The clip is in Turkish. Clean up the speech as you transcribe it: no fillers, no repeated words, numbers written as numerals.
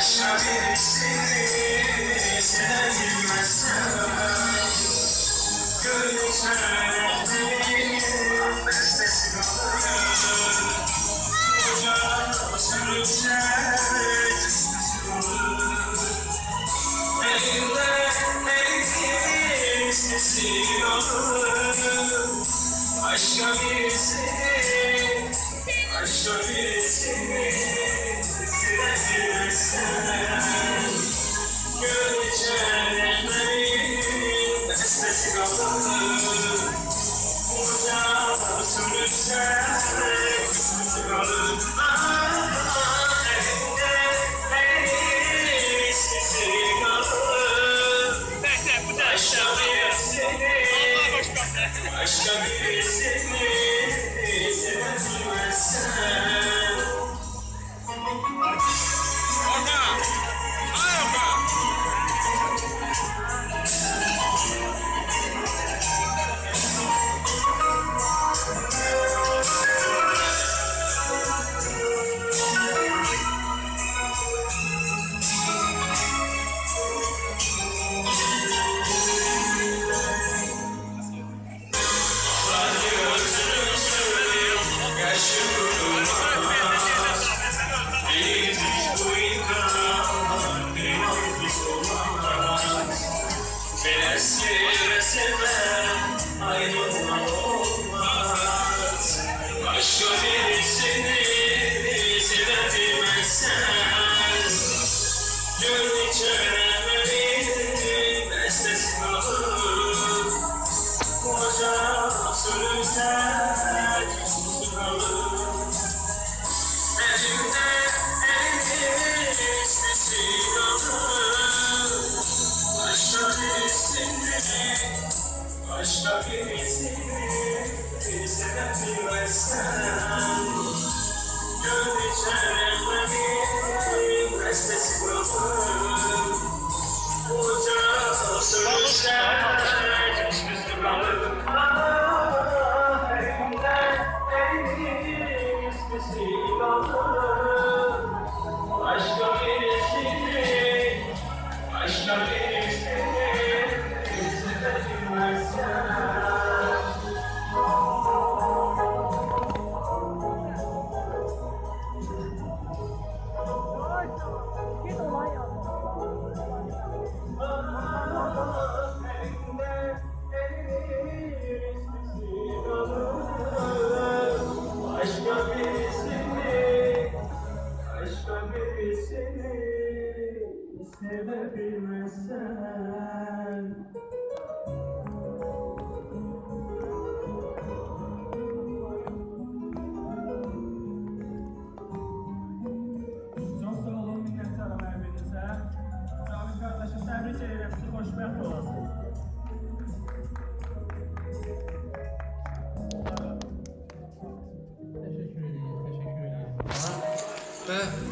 Başka birisini sevilmezsem gönlümden benim bestesi kalır. Koca sürükse tüstüsü kalır. Elimden elinin sesi kalır. Başka birisini sevilmezsem gönlümden benim bestesi kalır. Koca sürükse tüstüsü kalır. Başka birisini sevilmezsem Seve seven ayrılma olmaz. Başka birisini sevebilmezsen gönlü çeremenin bestesi kalır. Koca sürükse tüstüsü kalır. Elimde elinin sesi kalır. Başka birisini sevebilmezsem gönlü çeremenin bestesi kalır. Koca sürükse tüstüsü kalır. Elimden elinin sesi kalır. Başka birisini sevebilmezsem sevebilmezsen Çok sağ olun minnətdarım hər birinizə. Cavid qardaşım, təbrik edirəm sizi, xoşbəxt olasınız. Teşekkür ederim.